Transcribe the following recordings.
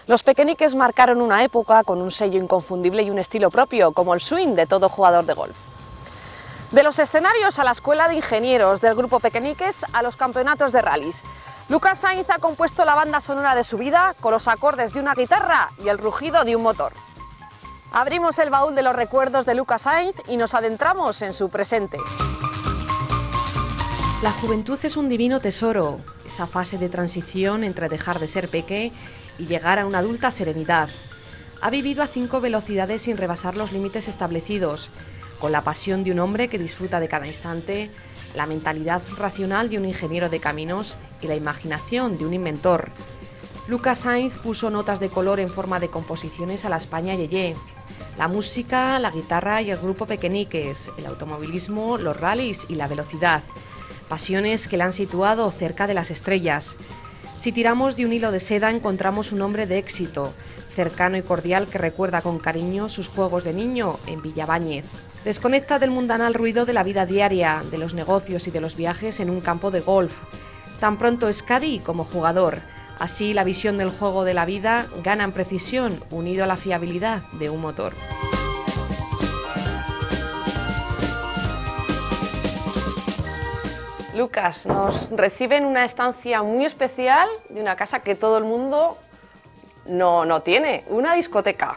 Los Pequeñiques marcaron una época con un sello inconfundible y un estilo propio, como el swing de todo jugador de golf. De los escenarios a la escuela de ingenieros del grupo Pequeñiques a los campeonatos de rallies, Lucas Sainz ha compuesto la banda sonora de su vida con los acordes de una guitarra y el rugido de un motor. Abrimos el baúl de los recuerdos de Lucas Sainz y nos adentramos en su presente. La juventud es un divino tesoro, esa fase de transición entre dejar de ser peque y llegar a una adulta serenidad. Ha vivido a 5 velocidades sin rebasar los límites establecidos, con la pasión de un hombre que disfruta de cada instante, la mentalidad racional de un ingeniero de caminos y la imaginación de un inventor. Lucas Sainz puso notas de color en forma de composiciones a la España Yeye. La música, la guitarra y el grupo Pequeñiques, el automovilismo, los rallies y la velocidad. Pasiones que le han situado cerca de las estrellas. Si tiramos de un hilo de seda encontramos un hombre de éxito, cercano y cordial que recuerda con cariño sus juegos de niño en Villabáñez. Desconecta del mundanal ruido de la vida diaria, de los negocios y de los viajes en un campo de golf. Tan pronto es caddy como jugador. Así la visión del juego de la vida gana en precisión, unido a la fiabilidad de un motor. Lucas, nos recibe en una estancia muy especial de una casa que todo el mundo no tiene, una discoteca.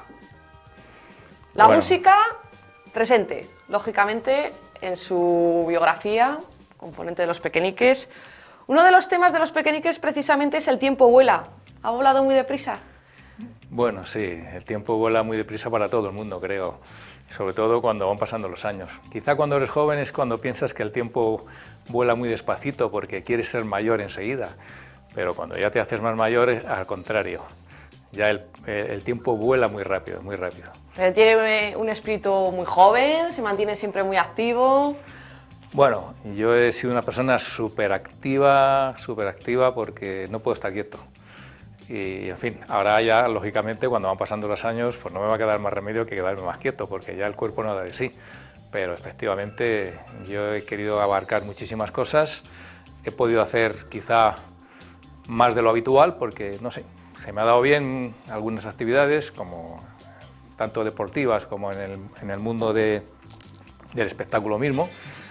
La música presente, lógicamente, en su biografía, componente de los Pequeñiques. Uno de los temas de los Pequeñiques precisamente es El tiempo vuela. ¿Ha volado muy deprisa? Bueno, sí, el tiempo vuela muy deprisa para todo el mundo, creo. Sobre todo cuando van pasando los años. Quizá cuando eres joven es cuando piensas que el tiempo vuela muy despacito porque quieres ser mayor enseguida. Pero cuando ya te haces más mayor, al contrario. Ya el tiempo vuela muy rápido, muy rápido. Pero tiene un espíritu muy joven, se mantiene siempre muy activo. Bueno, yo he sido una persona súper activa porque no puedo estar quieto. Y, en fin, ahora ya, lógicamente, cuando van pasando los años, pues no me va a quedar más remedio que quedarme más quieto, porque ya el cuerpo no da de sí. Pero, efectivamente, yo he querido abarcar muchísimas cosas. He podido hacer, quizá, más de lo habitual, porque, no sé, se me ha dado bien algunas actividades, como tanto deportivas como en el mundo del espectáculo mismo.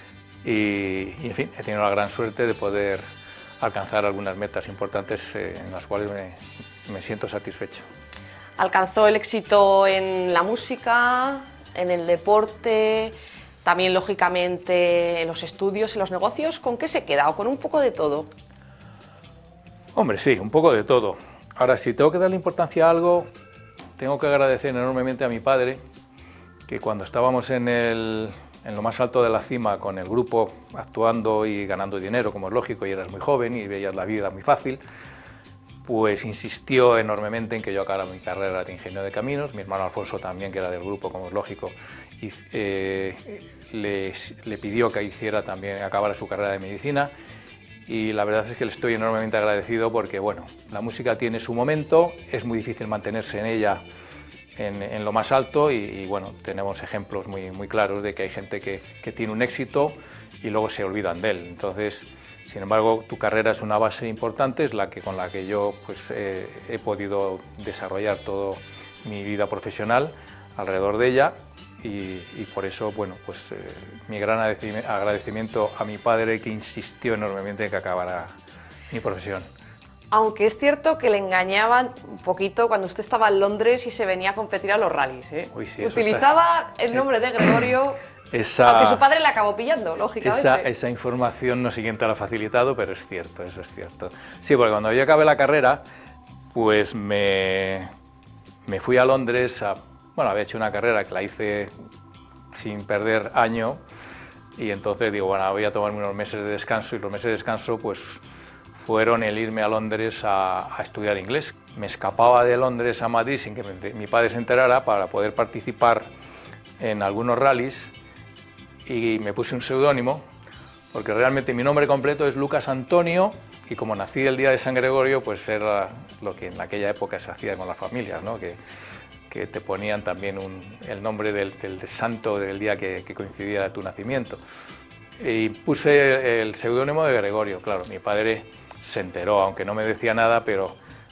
Y, en fin, he tenido la gran suerte de poder alcanzar algunas metas importantes en las cuales me siento satisfecho. Alcanzó el éxito en la música, en el deporte, también lógicamente en los estudios, en los negocios. ¿Con qué se queda o con un poco de todo? Hombre, sí, un poco de todo. Ahora, si tengo que darle importancia a algo, tengo que agradecer enormemente a mi padre, que cuando estábamos en lo más alto de la cima con el grupo, actuando y ganando dinero, como es lógico, y eras muy joven y veías la vida muy fácil, pues insistió enormemente en que yo acabara mi carrera de ingeniero de caminos. Mi hermano Alfonso también, que era del grupo, como es lógico, y, le pidió que acabara su carrera de medicina, y la verdad es que le estoy enormemente agradecido porque, bueno, la música tiene su momento, es muy difícil mantenerse en ella en lo más alto y bueno, tenemos ejemplos muy claros de que hay gente que tiene un éxito y luego se olvidan de él. Entonces, sin embargo, tu carrera es una base importante, es con la que yo pues, he podido desarrollar toda mi vida profesional alrededor de ella y por eso, bueno, pues mi gran agradecimiento a mi padre, que insistió enormemente en que acabara mi profesión. Aunque es cierto que le engañaban un poquito cuando usted estaba en Londres y se venía a competir a los rallies, ¿eh? Uy, sí, utilizaba el nombre de Gregorio, aunque su padre le acabó pillando, lógicamente. Esa información no sé quién te la ha facilitado, pero es cierto, eso es cierto. Sí, porque cuando yo acabé la carrera, pues me fui a Londres, había hecho una carrera que la hice sin perder año, y entonces digo, bueno, voy a tomarme unos meses de descanso, y los meses de descanso, pues fueron el irme a Londres a estudiar inglés. Me escapaba de Londres a Madrid sin que mi padre se enterara para poder participar en algunos rallies y me puse un seudónimo porque realmente mi nombre completo es Lucas Antonio y como nací el día de San Gregorio, pues era lo que en aquella época se hacía con las familias, ¿no? Que te ponían también el nombre del santo del día que coincidía de tu nacimiento. Y puse el seudónimo de Gregorio. Claro, mi padre se enteró, aunque no me decía nada, pero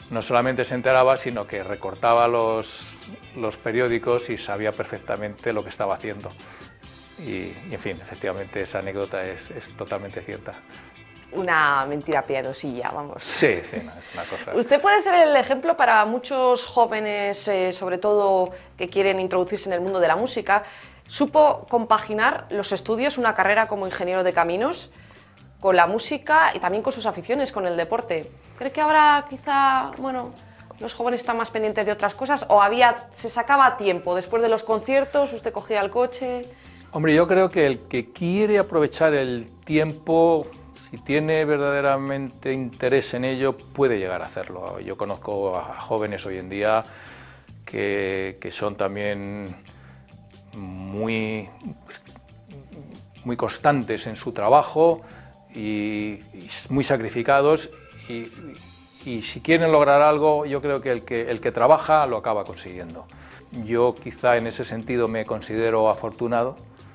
no solamente se enteraba, sino que recortaba los periódicos y sabía perfectamente lo que estaba haciendo. Y en fin, efectivamente esa anécdota es totalmente cierta. Una mentira piadosilla, vamos. Sí, sí, no, es una cosa... Usted puede ser el ejemplo para muchos jóvenes, sobre todo que quieren introducirse en el mundo de la música. Supo compaginar los estudios, una carrera como ingeniero de caminos, con la música y también con sus aficiones, con el deporte. ¿Cree que ahora quizá, bueno, los jóvenes están más pendientes de otras cosas o se sacaba tiempo después de los conciertos, usted cogía el coche? Hombre, yo creo que el que quiere aprovechar el tiempo, si tiene verdaderamente interés en ello, puede llegar a hacerlo. Yo conozco a jóvenes hoy en día que son también muy constantes en su trabajo y muy sacrificados, y si quieren lograr algo, yo creo que el que trabaja lo acaba consiguiendo. Yo quizá en ese sentido me considero afortunado,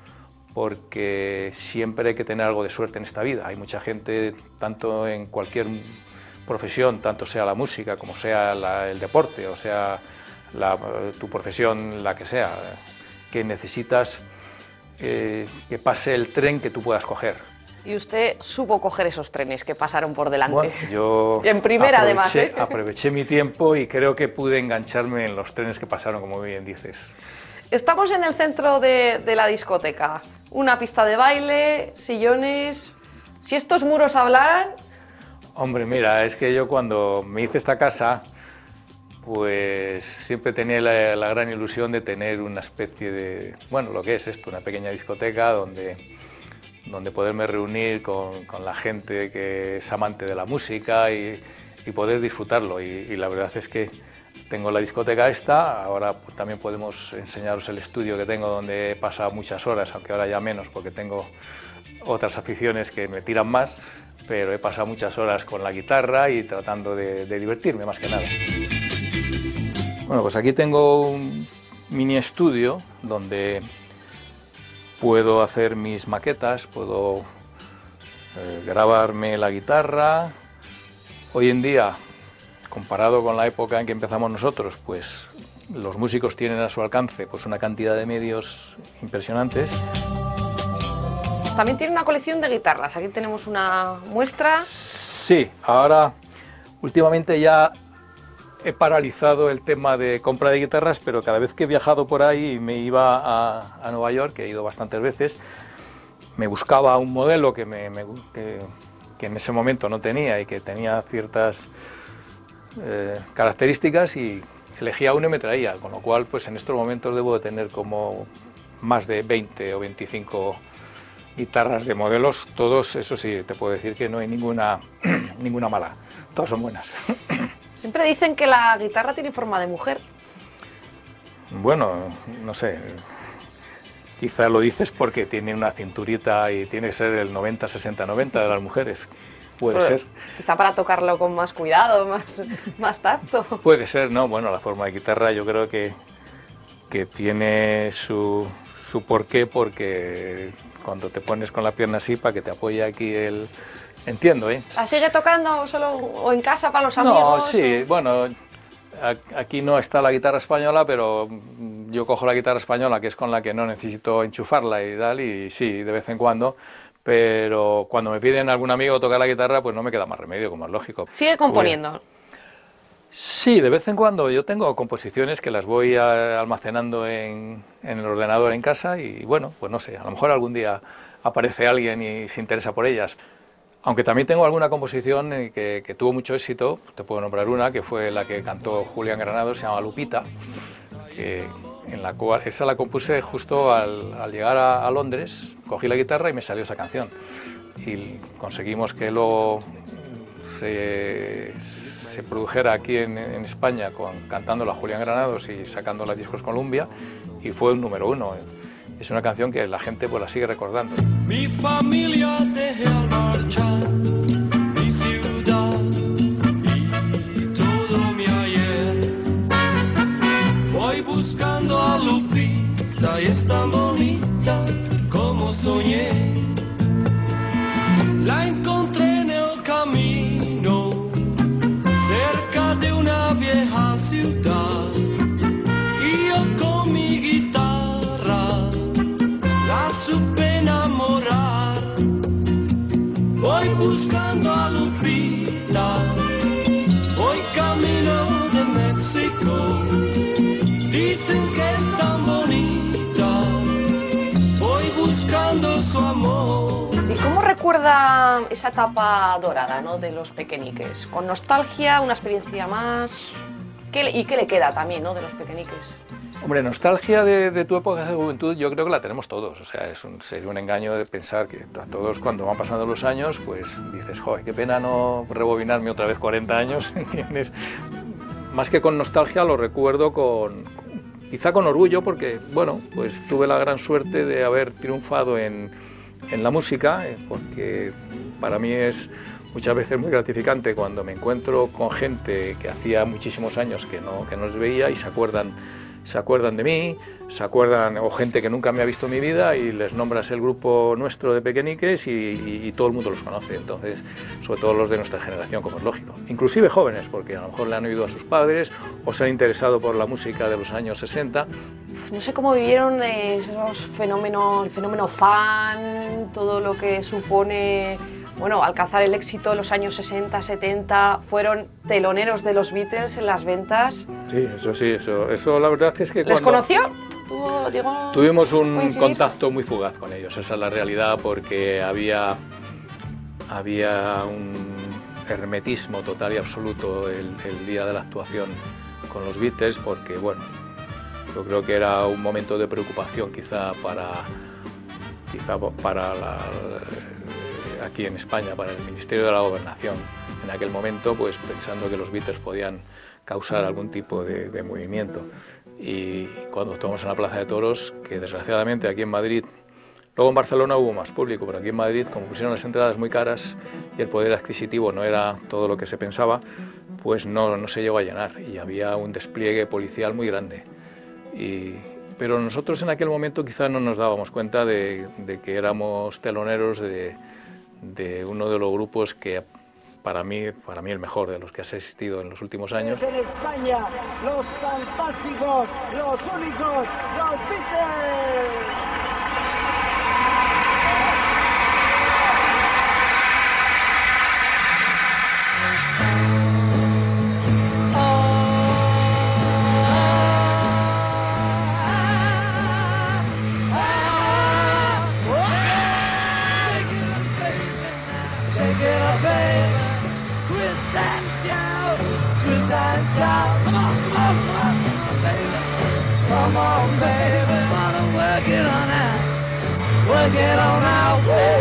porque siempre hay que tener algo de suerte en esta vida. Hay mucha gente, tanto en cualquier profesión, tanto sea la música como sea el deporte, o sea tu profesión, la que sea, que necesitas que pase el tren que tú puedas coger. Y usted supo coger esos trenes que pasaron por delante. Bueno, yo en primera, además, aproveché mi tiempo y creo que pude engancharme en los trenes que pasaron, como bien dices. Estamos en el centro de la discoteca. Una pista de baile, sillones... Si estos muros hablaran... Hombre, mira, es que yo cuando me hice esta casa, pues siempre tenía la gran ilusión de tener una especie de... Bueno, lo que es esto, una pequeña discoteca donde poderme reunir con la gente que es amante de la música y poder disfrutarlo. Y la verdad es que tengo la discoteca esta, ahora también podemos enseñaros el estudio que tengo, donde he pasado muchas horas, aunque ahora ya menos porque tengo otras aficiones que me tiran más, pero he pasado muchas horas con la guitarra y tratando de divertirme más que nada. Bueno, pues aquí tengo un mini estudio donde puedo hacer mis maquetas, puedo grabarme la guitarra. Hoy en día, comparado con la época en que empezamos nosotros, pues los músicos tienen a su alcance pues una cantidad de medios impresionantes. También tiene una colección de guitarras, aquí tenemos una muestra. Sí, ahora últimamente ya he paralizado el tema de compra de guitarras, pero cada vez que he viajado por ahí y me iba a Nueva York, que he ido bastantes veces, me buscaba un modelo que en ese momento no tenía y que tenía ciertas características, y elegía uno y me traía, con lo cual pues en estos momentos debo de tener como más de 20 o 25 guitarras de modelos, todos, eso sí, te puedo decir que no hay ninguna mala, todas son buenas. Siempre dicen que la guitarra tiene forma de mujer. Bueno, no sé, quizá lo dices porque tiene una cinturita y tiene que ser el 90-60-90 de las mujeres. Puede ser. Quizá para tocarlo con más cuidado, más tacto. Puede ser, ¿no? Bueno, la forma de guitarra yo creo que tiene su porqué, porque cuando te pones con la pierna así para que te apoye aquí el... Entiendo, ¿eh? ¿La sigue tocando solo o en casa para los amigos? No, sí, bueno, aquí no está la guitarra española, pero yo cojo la guitarra española, que es con la que no necesito enchufarla y tal, y sí, de vez en cuando, pero cuando me piden algún amigo tocar la guitarra, pues no me queda más remedio, como es lógico. ¿Sigue componiendo? Sí, de vez en cuando. Yo tengo composiciones que las voy almacenando en el ordenador en casa y bueno, pues no sé, a lo mejor algún día aparece alguien y se interesa por ellas. Aunque también tengo alguna composición que tuvo mucho éxito, te puedo nombrar una, que fue la que cantó Julián Granados, se llama Lupita, en la cual esa la compuse justo al llegar a Londres, cogí la guitarra y me salió esa canción. Y conseguimos que luego se produjera aquí en España cantándola Julián Granados y sacándola a Discos Columbia, y fue un número 1. Es una canción que la gente pues la sigue recordando. Mi familia dejé al marchar, mi ciudad y todo mi ayer. Voy buscando a Lupita y es tan bonita como soñé. La encontré en el camino, cerca de una vieja ciudad y yo con mi guitarra la supe enamorar. Voy buscando a Lupita, voy camino de México, dicen que es tan bonita, voy buscando su amor. ¿Y cómo recuerda esa etapa dorada, ¿no?, de Los Pequeñiques? ¿Con nostalgia, una experiencia más? ¿Y qué le queda también, ¿no?, de Los Pequeñiques? Hombre, nostalgia de tu época de juventud yo creo que la tenemos todos, o sea, sería un engaño de pensar que a todos cuando van pasando los años, pues dices, joder, qué pena no rebobinarme otra vez 40 años, ¿entiendes? Más que con nostalgia lo recuerdo quizá con orgullo, porque, bueno, pues tuve la gran suerte de haber triunfado en la música, porque para mí es muchas veces muy gratificante cuando me encuentro con gente que hacía muchísimos años que no les veía y se acuerdan de mí, o gente que nunca me ha visto en mi vida y les nombras el grupo nuestro de Pequeñiques y todo el mundo los conoce. Entonces, sobre todo los de nuestra generación, como es lógico. Inclusive jóvenes, porque a lo mejor le han oído a sus padres o se han interesado por la música de los años 60. No sé cómo vivieron esos fenómenos, el fenómeno fan, todo lo que supone, bueno, alcanzar el éxito en los años 60, 70, fueron teloneros de los Beatles en las ventas. Sí, eso la verdad es que ¿Les conoció? Tuvimos un contacto muy fugaz con ellos, esa es la realidad, porque había un hermetismo total y absoluto el día de la actuación con los Beatles, porque, bueno, yo creo que era un momento de preocupación quizá para aquí en España, para el Ministerio de la Gobernación en aquel momento, pues pensando que los Beatles podían causar algún tipo de movimiento. Y cuando estuvimos en la Plaza de Toros, que desgraciadamente aquí en Madrid, luego en Barcelona hubo más público, pero aquí en Madrid, como pusieron las entradas muy caras y el poder adquisitivo no era todo lo que se pensaba, pues no se llegó a llenar y había un despliegue policial muy grande. Pero nosotros en aquel momento quizá no nos dábamos cuenta de que éramos teloneros de uno de los grupos que para mí el mejor de los que ha existido en los últimos años. En España, los fantásticos, los únicos, los Beatles. Come on, baby, wanna work it on out,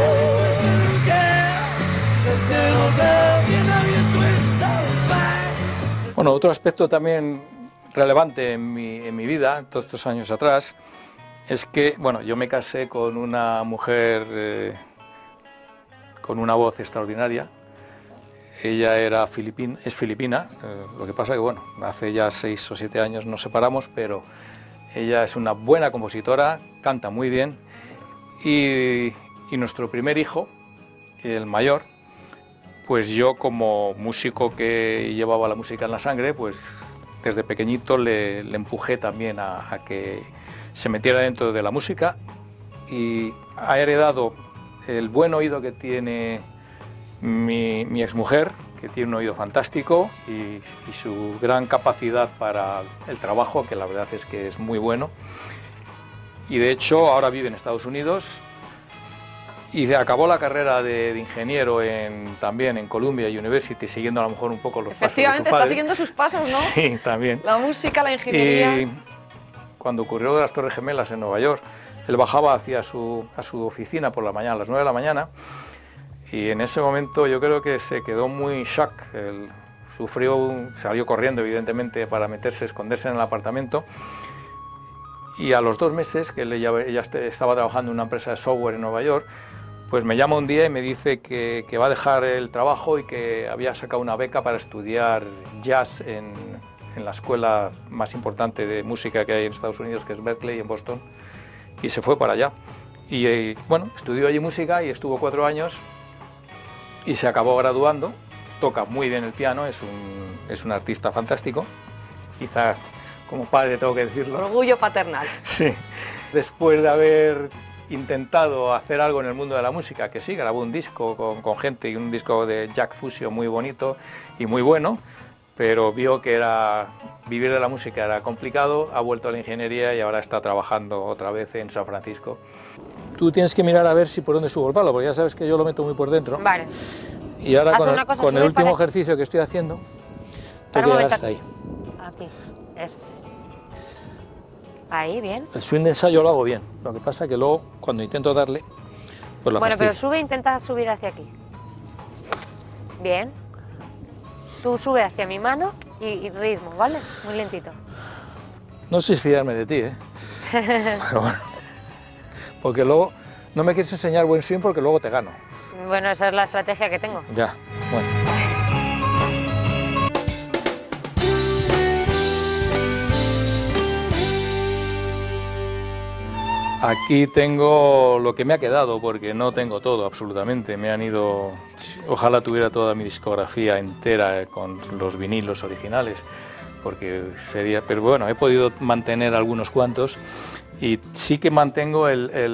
girl. Just little girl, you know you twist so fine. Bueno, otro aspecto también relevante en mi vida, todos estos años atrás, es que, bueno, yo me casé con una mujer con una voz extraordinaria. Ella es filipina, lo que pasa que, bueno, hace ya 6 o 7 años nos separamos, pero ella es una buena compositora, canta muy bien, y nuestro primer hijo, el mayor, pues yo como músico que llevaba la música en la sangre, pues desde pequeñito le empujé también a que se metiera dentro de la música, y ha heredado el buen oído que tiene mi exmujer, que tiene un oído fantástico, y su gran capacidad para el trabajo, que la verdad es que es muy bueno. Y de hecho ahora vive en Estados Unidos y acabó la carrera de ingeniero también en Columbia University, siguiendo a lo mejor un poco los pasos de su padre. Efectivamente, está siguiendo sus pasos, ¿no? Sí, también. La música, la ingeniería. Y cuando ocurrió de las Torres Gemelas en Nueva York, él bajaba hacia a su oficina por la mañana, a las 9 de la mañana, y en ese momento yo creo que se quedó muy shock. Él salió corriendo evidentemente para esconderse en el apartamento, y a los 2 meses que ella estaba trabajando en una empresa de software en Nueva York, pues me llama un día y me dice que va a dejar el trabajo y que había sacado una beca para estudiar jazz en la escuela más importante de música que hay en Estados Unidos, que es Berkeley, en Boston, y se fue para allá. Y bueno, estudió allí música y estuvo 4 años y se acabó graduando. toca muy bien el piano, es un artista fantástico. Quizá como padre tengo que decirlo. Orgullo paternal. Sí. Después de haber intentado hacer algo en el mundo de la música, que sí, grabó un disco con gente y un disco de Jack Fusion muy bonito y muy bueno, pero vio que vivir de la música era complicado, ha vuelto a la ingeniería y ahora está trabajando otra vez en San Francisco. Tú tienes que mirar a ver si por dónde subo el palo, porque ya sabes que yo lo meto muy por dentro. Vale. Y ahora con el último para... ejercicio que estoy haciendo, tengo que llegar hasta ahí. Aquí, eso. Ahí, bien. El swing de ensayo lo hago bien, lo que pasa es que luego cuando intento darle, pues la Bueno, fastidio. pero intenta subir hacia aquí. Bien. Tú sube hacia mi mano y ritmo, ¿vale? Muy lentito. No sé si fiarme de ti, ¿eh? Pero bueno, porque luego no me quieres enseñar buen swing porque luego te gano. Bueno, esa es la estrategia que tengo. Ya, bueno. Aquí tengo lo que me ha quedado, porque no tengo todo absolutamente. Me han ido... Ojalá tuviera toda mi discografía entera con los vinilos originales, porque sería... Pero bueno, he podido mantener algunos cuantos y sí que mantengo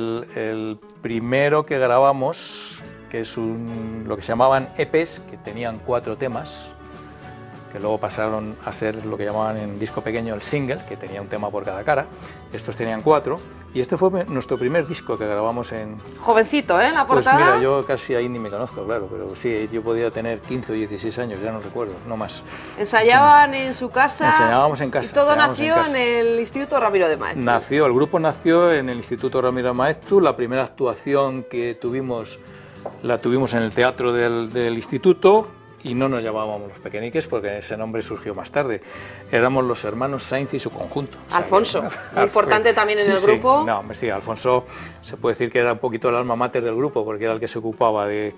el primero que grabamos, que es lo que se llamaban EPs, que tenían 4 temas, que luego pasaron a ser lo que llamaban en disco pequeño el single, que tenía un tema por cada cara. Estos tenían 4, y este fue nuestro primer disco que grabamos en... Jovencito, ¿eh? La Pues portada. mira, yo casi ahí ni me conozco, claro, pero sí, yo podía tener 15 o 16 años, ya no recuerdo, no más. Ensayaban en su casa. Enseñábamos en casa. Y todo enseñábamos nació casa. en el Instituto Ramiro de Maeztu. El grupo nació en el Instituto Ramiro de Maeztu. La primera actuación que tuvimos, la tuvimos en el teatro del instituto, y no nos llamábamos Los Pequeñiques porque ese nombre surgió más tarde. Éramos los hermanos Sainz y su conjunto. Alfonso, muy importante también en el grupo. No, sí, Alfonso se puede decir que era un poquito el alma mater del grupo, porque era el que se ocupaba de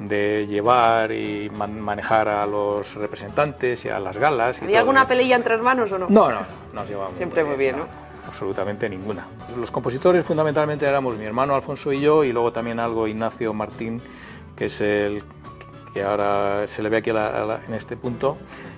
llevar y manejar a los representantes y a las galas. ¿Había alguna pelea entre hermanos o no? No, nos llevábamos siempre muy bien, ¿no? Absolutamente ninguna. Los compositores fundamentalmente éramos mi hermano Alfonso y yo, y luego también algo Ignacio Martín, que es el que ahora se le ve aquí en este punto,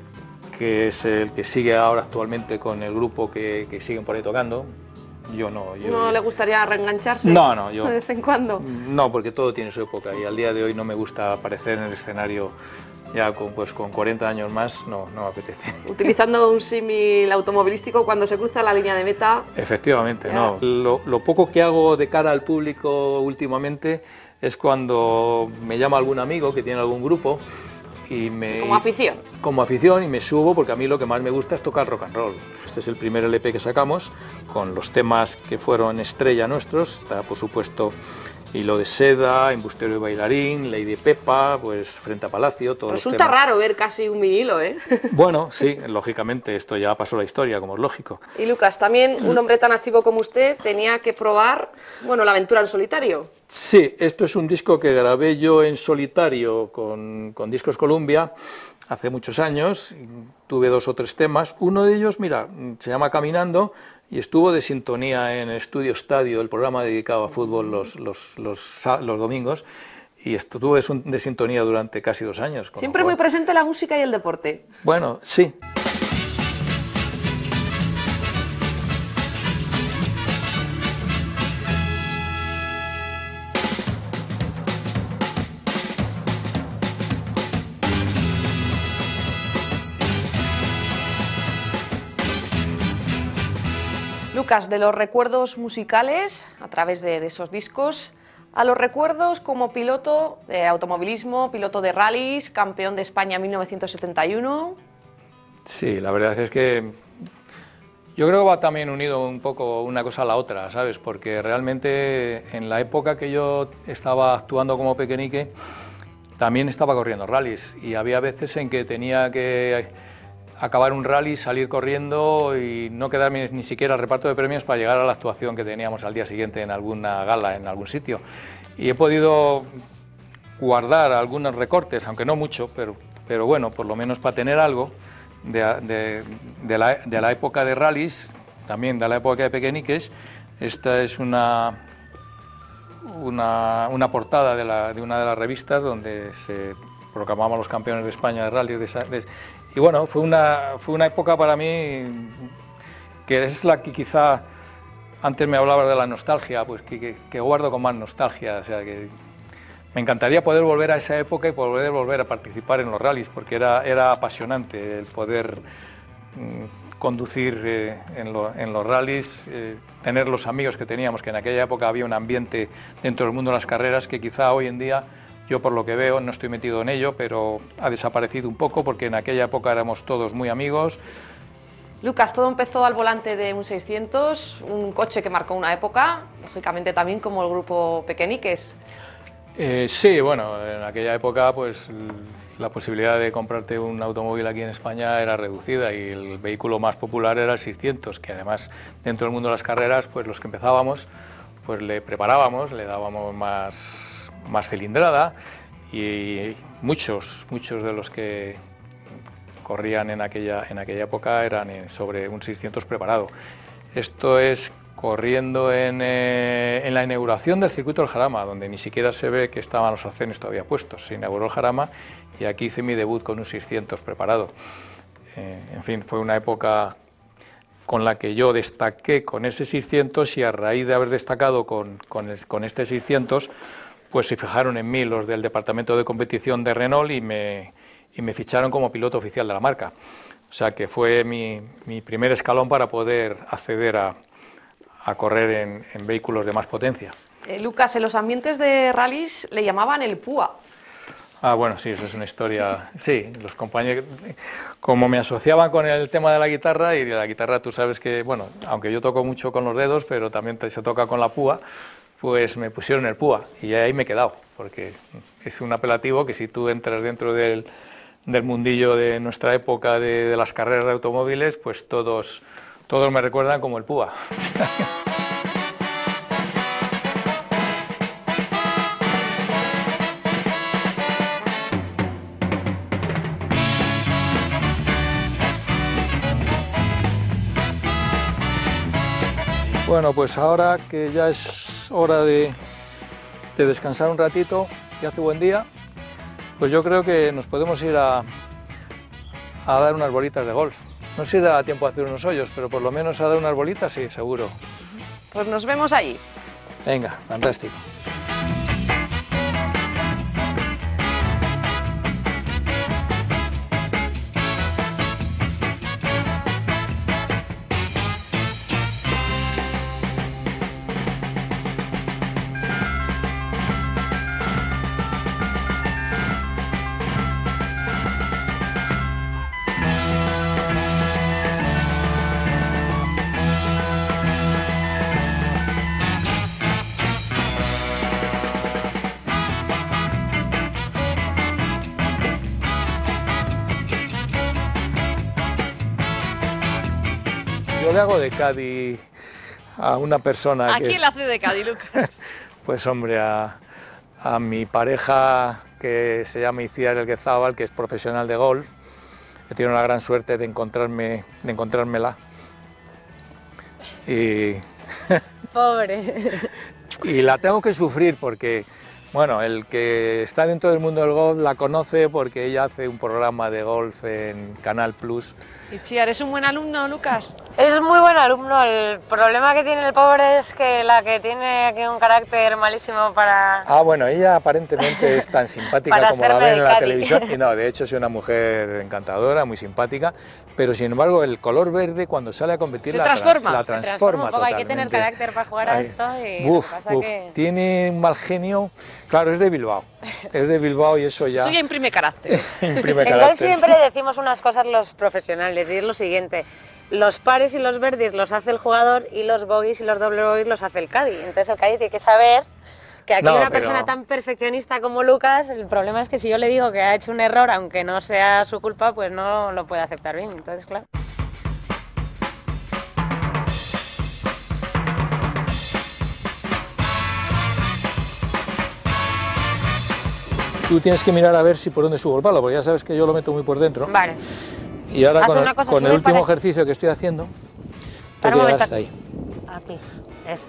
que es el que sigue ahora actualmente con el grupo que siguen por ahí tocando. Yo no. ¿No le gustaría reengancharse? No, yo... ¿De vez en cuando? No, porque todo tiene su época, y al día de hoy no me gusta aparecer en el escenario ya con 40 años más, no me apetece. Utilizando un símil automovilístico, cuando se cruza la línea de meta... Efectivamente, no. Lo poco que hago de cara al público últimamente es cuando me llama algún amigo que tiene algún grupo y me... Como afición. Como afición, y me subo, porque a mí lo que más me gusta es tocar rock and roll. Este es el primer LP que sacamos, con los temas que fueron estrella nuestros. Está, por supuesto, Hilo de Seda, Embustero y Bailarín, Lady Pepa, pues Frente a Palacio, todos Resulta los temas. raro ver casi un vinilo, ¿eh? Bueno, sí, lógicamente, esto ya pasó la historia, como es lógico. Y Lucas, también un hombre tan activo como usted tenía que probar, bueno, la aventura en solitario. Sí, esto es un disco que grabé yo en solitario con Discos Columbia hace muchos años. Tuve 2 o 3 temas. Uno de ellos, mira, se llama Caminando, y estuvo de sintonía en Estudio Estadio, el programa dedicado a fútbol los domingos, y estuvo de sintonía durante casi 2 años. Siempre muy presente la música y el deporte. Bueno, sí. Lucas, de los recuerdos musicales, a través de esos discos, a los recuerdos como piloto de automovilismo, piloto de rallies, campeón de España en 1971... Sí, la verdad es que yo creo que va también unido un poco una cosa a la otra, ¿sabes? Porque realmente en la época que yo estaba actuando como pequeñique, también estaba corriendo rallies, y había veces en que tenía que acabar un rally, salir corriendo y no quedarme ni siquiera al reparto de premios para llegar a la actuación que teníamos al día siguiente en alguna gala, en algún sitio. Y he podido guardar algunos recortes, aunque no mucho, pero bueno, por lo menos para tener algo de la época de rallies, también de la época de pequeñiques. Esta es una portada de una de las revistas donde proclamamos los campeones de España de rallies. Y bueno, fue una época para mí que es la que quizá, antes me hablabas de la nostalgia, pues que guardo con más nostalgia, o sea, que me encantaría poder volver a esa época y poder volver a participar en los rallies, porque era apasionante el poder conducir en los rallies, tener los amigos que teníamos, que en aquella época había un ambiente dentro del mundo de las carreras que quizá hoy en día, yo por lo que veo, no estoy metido en ello, pero ha desaparecido un poco, porque en aquella época éramos todos muy amigos. Lucas, todo empezó al volante de un 600, un coche que marcó una época, lógicamente también como el grupo Pequeñiques. Sí, bueno, en aquella época pues la posibilidad de comprarte un automóvil aquí en España era reducida y el vehículo más popular era el 600, que además dentro del mundo de las carreras, pues los que empezábamos, pues le preparábamos, le dábamos más cilindrada, y muchos de los que corrían en aquella época eran sobre un 600 preparado. Esto es corriendo en la inauguración del circuito del Jarama, donde ni siquiera se ve que estaban los arcenes todavía puestos. Se inauguró el Jarama y aquí hice mi debut con un 600 preparado. En fin, fue una época con la que yo destaqué con ese 600, y a raíz de haber destacado con este 600, pues se fijaron en mí los del departamento de competición de Renault y me ficharon como piloto oficial de la marca. O sea que fue mi primer escalón para poder acceder a correr en vehículos de más potencia. Lucas, en los ambientes de rallies le llamaban el púa. Ah, bueno, sí, eso es una historia. Sí, los compañeros, como me asociaban con el tema de la guitarra, y de la guitarra tú sabes que, bueno, aunque yo toco mucho con los dedos, pero también se toca con la púa, pues me pusieron el púa y ahí me he quedado, porque es un apelativo que si tú entras dentro del mundillo de nuestra época de las carreras de automóviles, pues todos me recuerdan como el púa. Bueno, pues ahora que ya es hora de descansar un ratito y hace buen día, pues yo creo que nos podemos ir a dar unas bolitas de golf. No sé si da tiempo a hacer unos hoyos, pero por lo menos a dar unas bolitas sí, seguro. Pues nos vemos allí. Venga, fantástico. Yo le hago de caddy a una persona ¿A quién le hace de caddy, Lucas? Pues hombre, a mi pareja, que se llama Iciar Elguezábal, que es profesional de golf. He tenido la gran suerte de encontrármela. Y Pobre. y la tengo que sufrir porque, bueno, el que está dentro del mundo del golf la conoce porque ella hace un programa de golf en Canal Plus. Y Chiar, ¿es un buen alumno, Lucas? Es muy buen alumno. El problema que tiene el pobre es que la que tiene aquí un carácter malísimo para... Ah, bueno, ella aparentemente es tan simpática Para como la hacerme ven de en la caddy. televisión. Y no, de hecho es una mujer encantadora, muy simpática, pero sin embargo el color verde cuando sale a competir Se la transforma. la Se transforma transforma un poco, hay que totalmente. tener carácter para jugar a Ay, esto y lo que pasa que... Tiene un mal genio. Claro, es de Bilbao. Es de Bilbao y eso ya Eso ya imprime carácter. imprime En golf carácter. siempre decimos unas cosas los profesionales y es lo siguiente: los pares y los birdies los hace el jugador y los bogies y los doble bogies los hace el caddy. Entonces el caddy tiene que saber que aquí No, una pero- persona tan perfeccionista como Lucas, el problema es que si yo le digo que ha hecho un error, aunque no sea su culpa, pues no lo puede aceptar bien. Entonces, claro. Tú tienes que mirar a ver si por dónde subo el palo, porque ya sabes que yo lo meto muy por dentro. Vale. Y ahora Haz con una cosa, con el sube último para- ejercicio que estoy haciendo, Para tengo un que llegar momento. hasta ahí. Aquí. Eso.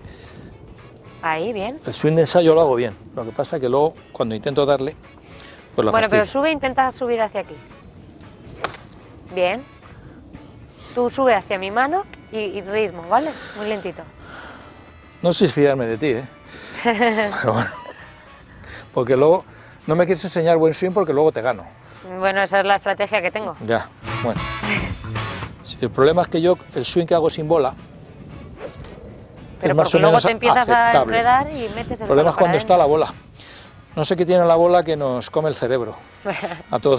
Ahí, bien. El swing de ensayo lo hago bien, lo que pasa que luego cuando intento darle, Pues la Bueno, pero fastidio. sube, intenta subir hacia aquí. Bien. Tú sube hacia mi mano y ritmo, ¿vale? Muy lentito. No sé si fiarme de ti, ¿eh? Pero bueno. Porque luego no me quieres enseñar buen swing porque luego te gano. Bueno, esa es la estrategia que tengo. Ya, bueno. Sí, el problema es que yo el swing que hago sin bola Pero es más porque o luego menos te empiezas a aceptable. enredar y metes el El problema palo es cuando para está la bola. No sé qué tiene la bola que nos come el cerebro a todos.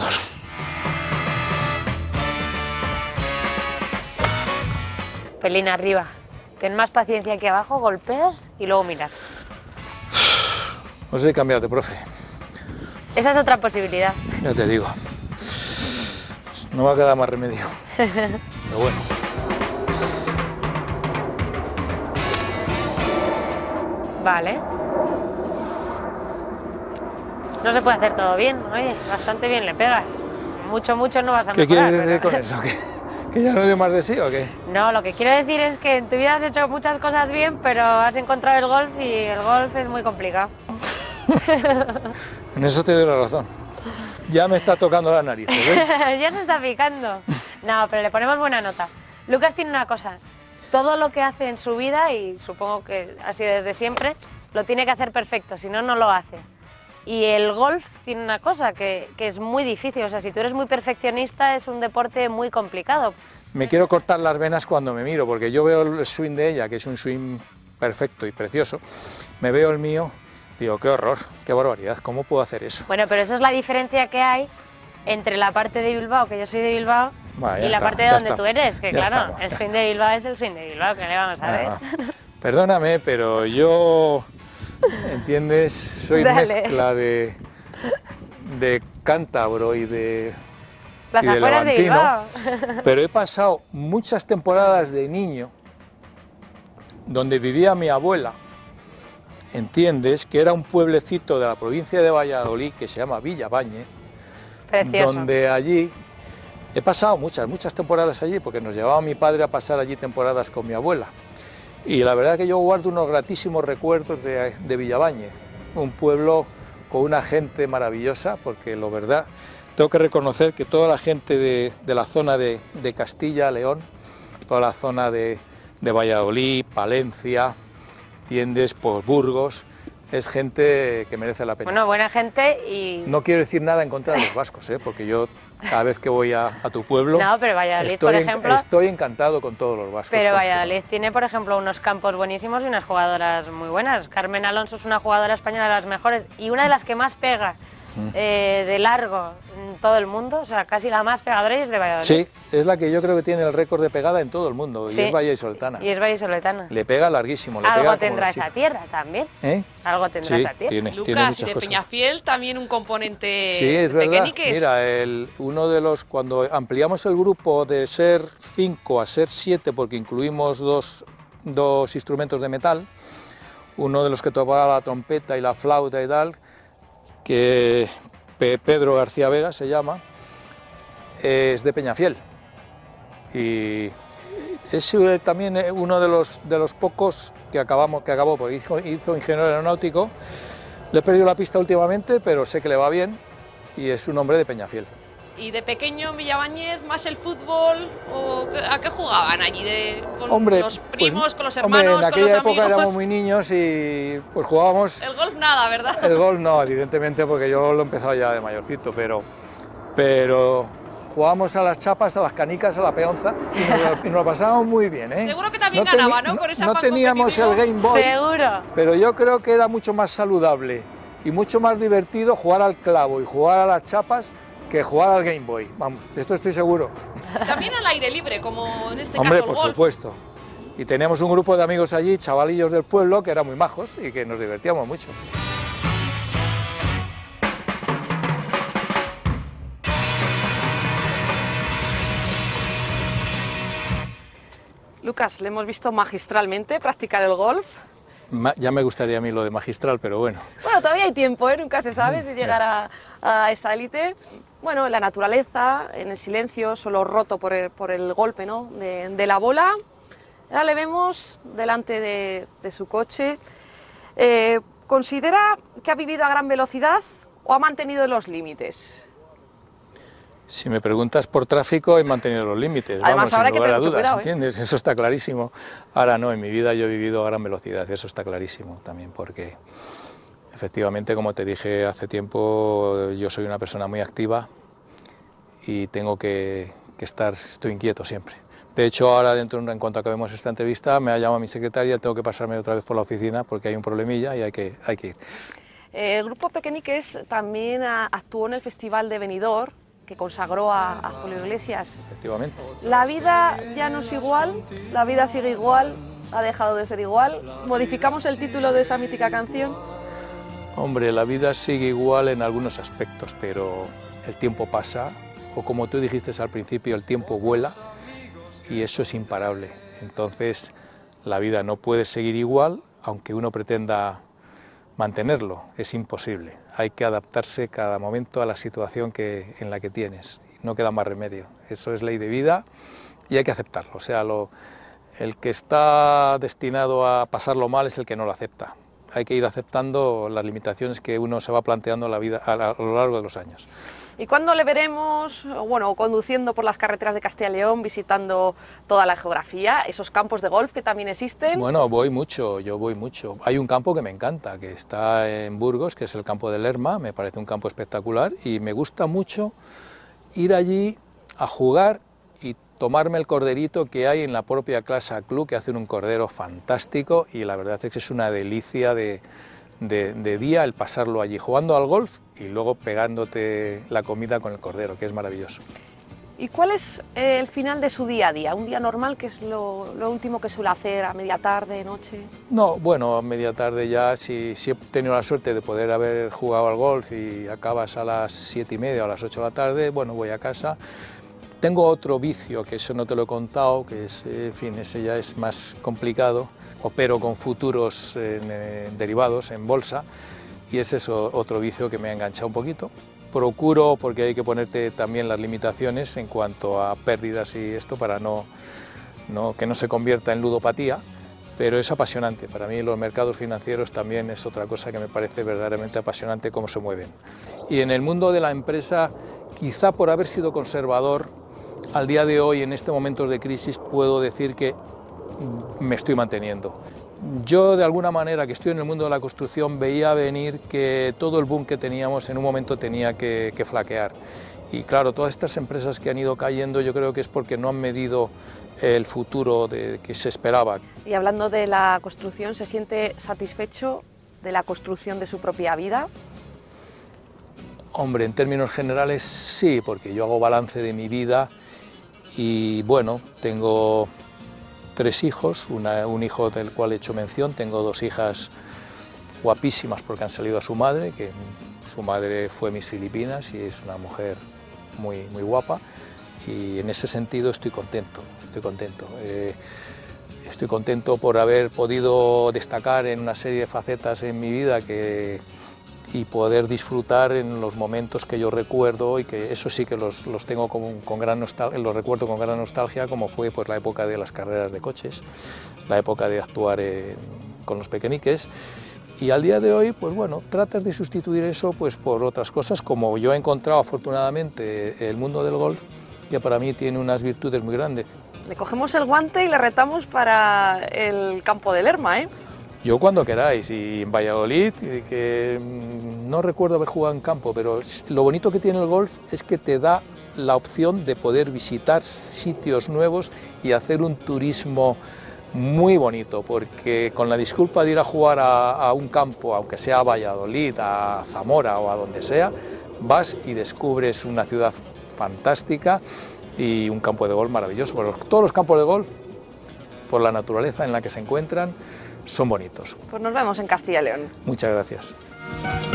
Pelín arriba. Ten más paciencia aquí abajo, golpeas y luego miras. No sé si cambiarte, profe. Esa es otra posibilidad. Ya te digo. No va a quedar más remedio. Pero bueno. Vale. No se puede hacer todo bien, oye, bastante bien le pegas. Mucho no vas a ¿Qué mejorar. quieres decir pero- con eso? ¿Que ya no dio más de sí o qué? No, lo que quiero decir es que en tu vida has hecho muchas cosas bien, pero has encontrado el golf y el golf es muy complicado. En eso te doy la razón. Ya me está tocando la nariz, ¿ves? Ya se está picando. No, pero le ponemos buena nota. Lucas tiene una cosa, todo lo que hace en su vida, y supongo que ha sido desde siempre, lo tiene que hacer perfecto, si no, no lo hace. Y el golf tiene una cosa que es muy difícil, o sea, si tú eres muy perfeccionista es un deporte muy complicado. Me quiero cortar las venas cuando me miro, porque yo veo el swing de ella, que es un swing perfecto y precioso, me veo el mío, digo, qué horror, qué barbaridad, ¿cómo puedo hacer eso? Bueno, pero eso es la diferencia que hay entre la parte de Bilbao, que yo soy de Bilbao, Vale, y ya la está, parte de ya donde está. tú eres, que Ya claro, estamos, el ya swing de Bilbao es el swing de Bilbao, ¿qué le vamos a ver? Ah, perdóname, pero yo, ¿entiendes? Soy Dale. mezcla de cántabro y de Las y de afueras de levantino, Bilbao. pero he pasado muchas temporadas de niño donde vivía mi abuela, ¿entiendes? Que era un pueblecito de la provincia de Valladolid que se llama Villabañez, Precioso. donde allí he pasado muchas temporadas allí, porque nos llevaba mi padre a pasar allí temporadas con mi abuela. Y la verdad que yo guardo unos gratísimos recuerdos de Villabañez, un pueblo con una gente maravillosa, porque la verdad tengo que reconocer que toda la gente de la zona de Castilla, León, toda la zona de Valladolid, Palencia, ¿entiendes? Pues Burgos, es gente que merece la pena. Bueno, buena gente y... No quiero decir nada en contra de los vascos, porque yo cada vez que voy a tu pueblo No, pero Valladolid, por ejemplo... estoy encantado con todos los vascos. Pero con Valladolid tiene, por ejemplo, unos campos buenísimos y unas jugadoras muy buenas. Carmen Alonso es una jugadora española de las mejores y una de las que más pega de largo en todo el mundo, o sea, casi la más pegadora y es de Valladolid. Sí, es la que yo creo que tiene el récord de pegada en todo el mundo, Sí. y es vallisoletana. Y es vallisoletana. Le pega larguísimo, le pega Algo como tendrá los esa chicos. tierra también. ¿Eh? Algo tendrá Sí, esa tierra. tiene Lucas, y muchas de cosas. Peñafiel también un componente Sí, es de verdad. Pequeñiques. Mira, uno de los, cuando ampliamos el grupo de ser 5 a ser 7, porque incluimos dos instrumentos de metal, uno de los que tocaba la trompeta y la flauta y tal, que Pedro García Vega se llama, es de Peñafiel. Y es también uno de los pocos que acabó, porque hizo ingeniero aeronáutico. Le he perdido la pista últimamente, pero sé que le va bien y es un hombre de Peñafiel. ¿Y de pequeño en Villabañez más el fútbol o a qué jugaban allí? ¿Con Hombre, los pues, primos, con los hombre, hermanos, en con los aquella época amigos? éramos muy niños y pues jugábamos. El golf nada, ¿verdad? El gol no, evidentemente, porque yo lo he empezado ya de mayorcito, pero jugábamos a las chapas, a las canicas, a la peonza y nos lo pasábamos muy bien, ¿eh? Seguro que también ganaba, ¿no? Con ese No afán teníamos el competitivo. Game Boy, Seguro. pero yo creo que era mucho más saludable y mucho más divertido jugar al clavo y jugar a las chapas que jugar al Game Boy. Vamos, de esto estoy seguro. También al aire libre, como en este Hombre, caso el por golf. supuesto. Y teníamos un grupo de amigos allí, chavalillos del pueblo, que eran muy majos y que nos divertíamos mucho. Lucas, le hemos visto magistralmente practicar el golf. Ya me gustaría a mí lo de magistral, pero bueno. Bueno, todavía hay tiempo, ¿eh? Nunca se sabe si llegar a esa élite. Bueno, en la naturaleza, en el silencio, solo roto por el golpe, ¿no? de la bola. Ahora le vemos delante de su coche. ¿Considera que ha vivido a gran velocidad o ha mantenido los límites? Si me preguntas por tráfico, he mantenido los límites. Además, vamos, ahora hay que sin lugar a tener mucho dudas, cuidado, ¿eh? ¿entiendes? Eso está clarísimo. Ahora no, en mi vida yo he vivido a gran velocidad, eso está clarísimo también, porque efectivamente, como te dije hace tiempo, yo soy una persona muy activa y tengo que estoy inquieto siempre. De hecho, ahora en cuanto acabemos esta entrevista, me ha llamado mi secretaria, tengo que pasarme otra vez por la oficina porque hay un problemilla y hay que ir. El grupo Pequeñiques también actuó en el Festival de Benidorm, que consagró a Julio Iglesias. Efectivamente. La vida ya no es igual, la vida sigue igual, ha dejado de ser igual. ¿Modificamos el título de esa mítica canción? Hombre, la vida sigue igual en algunos aspectos, pero el tiempo pasa, o como tú dijiste al principio, el tiempo vuela y eso es imparable. Entonces, la vida no puede seguir igual, aunque uno pretenda mantenerlo, es imposible. Hay que adaptarse cada momento a la situación en la que tienes. No queda más remedio. Eso es ley de vida y hay que aceptarlo. O sea, el que está destinado a pasarlo mal es el que no lo acepta. Hay que ir aceptando las limitaciones que uno se va planteando en la vida a lo largo de los años. ¿Y cuándo le veremos, bueno, conduciendo por las carreteras de Castilla y León, visitando toda la geografía, esos campos de golf que también existen? Bueno, voy mucho, yo voy mucho. Hay un campo que me encanta, que está en Burgos, que es el campo de Lerma, me parece un campo espectacular y me gusta mucho ir allí a jugar y tomarme el corderito que hay en la propia Clasa Club, que hacen un cordero fantástico y la verdad es que es una delicia de día el pasarlo allí jugando al golf y luego pegándote la comida con el cordero, que es maravilloso. ¿Y cuál es el final de su día a día? ¿Un día normal, que es lo último que suele hacer a media tarde, noche? No, bueno, a media tarde ya, si he tenido la suerte de poder haber jugado al golf y acabas a las 7:30 o a las 8 de la tarde, bueno, voy a casa. Tengo otro vicio, que eso no te lo he contado, que es, en fin, ese ya es más complicado. Opero con futuros derivados en bolsa y ese es otro vicio que me ha enganchado un poquito. Procuro, porque hay que ponerte también las limitaciones en cuanto a pérdidas y esto para que no se convierta en ludopatía, pero es apasionante. Para mí los mercados financieros también es otra cosa que me parece verdaderamente apasionante cómo se mueven. Y en el mundo de la empresa, quizá por haber sido conservador, al día de hoy, en este momento de crisis, puedo decir que me estoy manteniendo. Yo, de alguna manera, que estoy en el mundo de la construcción, veía venir que todo el boom que teníamos en un momento tenía que flaquear. Y claro, todas estas empresas que han ido cayendo, yo creo que es porque no han medido el futuro que se esperaba. Y hablando de la construcción, ¿se siente satisfecho de la construcción de su propia vida? Hombre, en términos generales sí, porque yo hago balance de mi vida y bueno, tengo 3 hijos, un hijo del cual he hecho mención, tengo 2 hijas guapísimas porque han salido a su madre, que su madre fue Miss Filipinas y es una mujer muy, muy guapa y en ese sentido estoy contento, estoy contento por haber podido destacar en una serie de facetas en mi vida y poder disfrutar en los momentos que yo recuerdo y que eso sí que los tengo con gran nostalgia, los recuerdo con gran nostalgia, como fue pues la época de las carreras de coches, la época de actuar con los Pequeñiques. Y al día de hoy, pues bueno, tratas de sustituir eso pues por otras cosas, como yo he encontrado afortunadamente el mundo del golf, que para mí tiene unas virtudes muy grandes. Le cogemos el guante y le retamos para el campo de Lerma, ¿eh? Yo cuando queráis, y en Valladolid, que no recuerdo haber jugado en campo, pero lo bonito que tiene el golf es que te da la opción de poder visitar sitios nuevos y hacer un turismo muy bonito, porque con la disculpa de ir a jugar a un campo, aunque sea a Valladolid, a Zamora o a donde sea, vas y descubres una ciudad fantástica y un campo de golf maravilloso. Bueno, todos los campos de golf, por la naturaleza en la que se encuentran, son bonitos. Pues nos vemos en Castilla y León. Muchas gracias.